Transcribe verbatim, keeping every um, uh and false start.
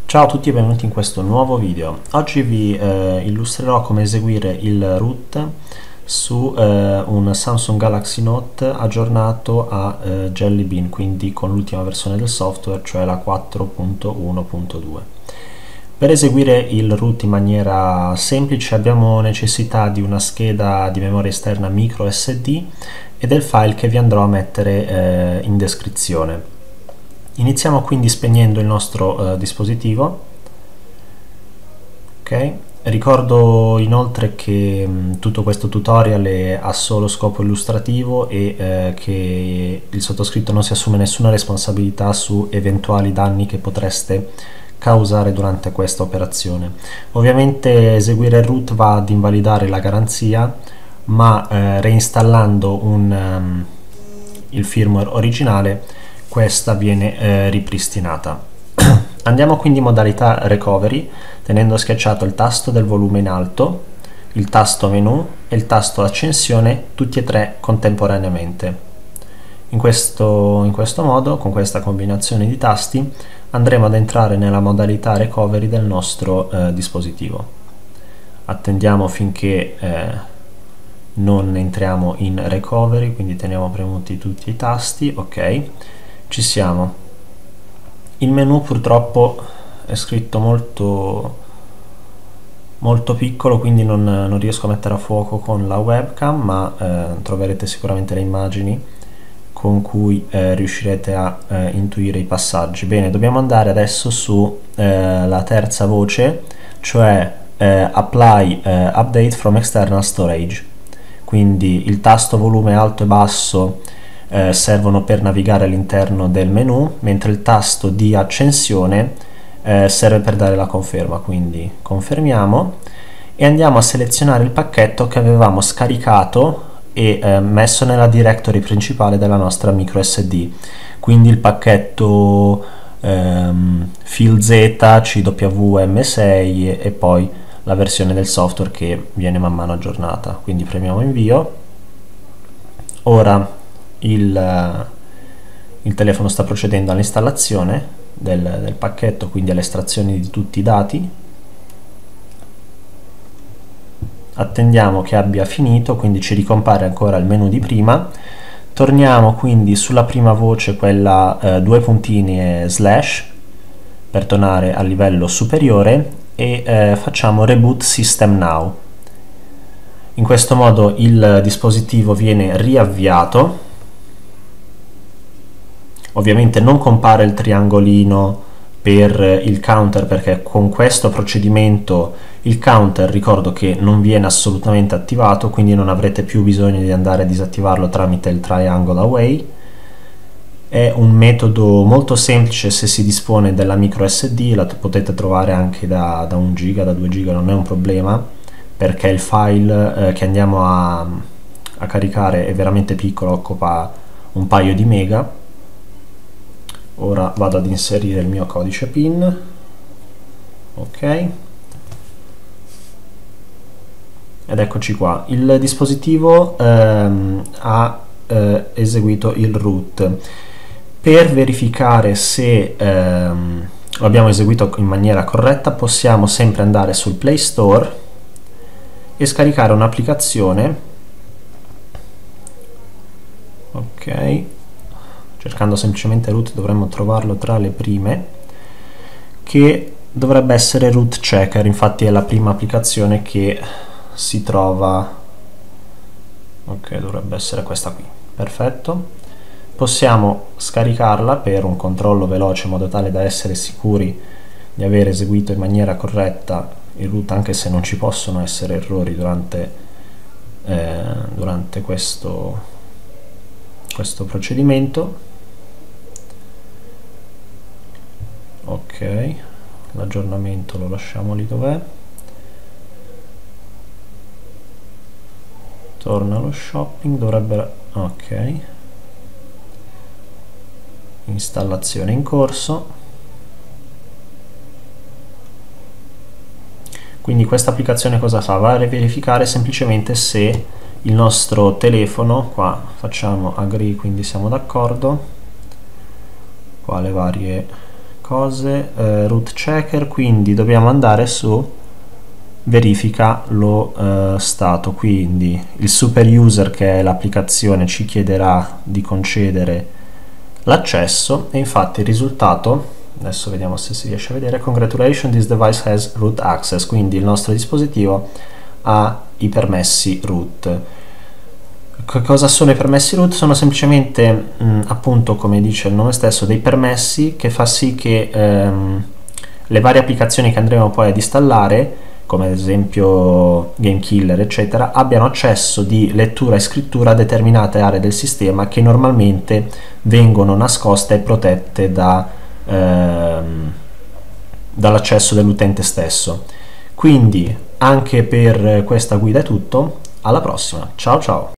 Ciao a tutti e benvenuti in questo nuovo video. Oggi vi eh, illustrerò come eseguire il root su eh, un Samsung Galaxy Note aggiornato a eh, Jelly Bean, quindi con l'ultima versione del software, cioè la quattro punto uno punto due. Per eseguire il root in maniera semplice abbiamo necessità di una scheda di memoria esterna micro S D e del file che vi andrò a mettere eh, in descrizione. Iniziamo quindi spegnendo il nostro eh, dispositivo. Ok, ricordo inoltre che mh, tutto questo tutorial è a solo scopo illustrativo e eh, che il sottoscritto non si assume nessuna responsabilità su eventuali danni che potreste causare durante questa operazione. Ovviamente eseguire il root va ad invalidare la garanzia, ma eh, reinstallando un, um, il firmware originale questa viene eh, ripristinata. Andiamo quindi in modalità recovery, tenendo schiacciato il tasto del volume in alto, il tasto menu e il tasto accensione, tutti e tre contemporaneamente. In questo, in questo modo, con questa combinazione di tasti, andremo ad entrare nella modalità recovery del nostro eh, dispositivo. Attendiamo finché eh, non entriamo in recovery, quindi teniamo premuti tutti i tasti. Ok, ci siamo. Il menu purtroppo è scritto molto molto piccolo, quindi non, non riesco a mettere a fuoco con la webcam, ma eh, troverete sicuramente le immagini con cui eh, riuscirete a eh, intuire i passaggi. Bene, dobbiamo andare adesso su eh, la terza voce, cioè eh, apply eh, update from external storage. Quindi il tasto volume alto e basso Eh, servono per navigare all'interno del menu, mentre il tasto di accensione eh, serve per dare la conferma. Quindi confermiamo e andiamo a selezionare il pacchetto che avevamo scaricato e eh, messo nella directory principale della nostra micro S D, quindi il pacchetto ehm, FilZ C W M sei e, e poi la versione del software che viene man mano aggiornata. Quindi premiamo invio. Ora Il, il telefono sta procedendo all'installazione del, del pacchetto, quindi all'estrazione di tutti i dati. Attendiamo che abbia finito, quindi ci ricompare ancora il menu di prima. Torniamo quindi sulla prima voce, quella eh, due puntini e slash, per tornare al livello superiore e eh, facciamo reboot system now. In questo modo il dispositivo viene riavviato. Ovviamente non compare il triangolino per il counter, perché con questo procedimento il counter, ricordo che non viene assolutamente attivato, quindi non avrete più bisogno di andare a disattivarlo tramite il triangle away. È un metodo molto semplice se si dispone della micro S D, la potete trovare anche da, da un giga, da due giga, non è un problema, perché il file eh, che andiamo a, a caricare è veramente piccolo, occupa un paio di mega. Ora vado ad inserire il mio codice PIN. Ok, ed eccoci qua. Il dispositivo ehm, ha eh, eseguito il root. Per verificare se ehm, lo abbiamo eseguito in maniera corretta, possiamo sempre andare sul Play Store e scaricare un'applicazione. Ok, cercando semplicemente root dovremmo trovarlo tra le prime, che dovrebbe essere Root Checker. Infatti è la prima applicazione che si trova. Ok, dovrebbe essere questa qui. Perfetto, possiamo scaricarla per un controllo veloce in modo tale da essere sicuri di aver eseguito in maniera corretta il root, anche se non ci possono essere errori durante, eh, durante questo, questo procedimento. Ok, l'aggiornamento lo lasciamo lì dov'è. Torna allo shopping, dovrebbe... ok, installazione in corso. Quindi questa applicazione cosa fa? Va a verificare semplicemente se il nostro telefono, qua facciamo agree, quindi siamo d'accordo, qua le varie cose, eh, root checker, quindi dobbiamo andare su verifica lo eh, stato, quindi il super user, che è l'applicazione, ci chiederà di concedere l'accesso, e infatti il risultato, adesso vediamo se si riesce a vedere: congratulations, this device has root access, quindi il nostro dispositivo ha i permessi root. Che cosa sono i permessi root? Sono semplicemente mh, appunto, come dice il nome stesso, dei permessi che fa sì che ehm, le varie applicazioni che andremo poi ad installare, come ad esempio Game Killer eccetera, abbiano accesso di lettura e scrittura a determinate aree del sistema che normalmente vengono nascoste e protette da, ehm, dall'accesso dell'utente stesso. Quindi anche per questa guida è tutto, alla prossima, ciao ciao!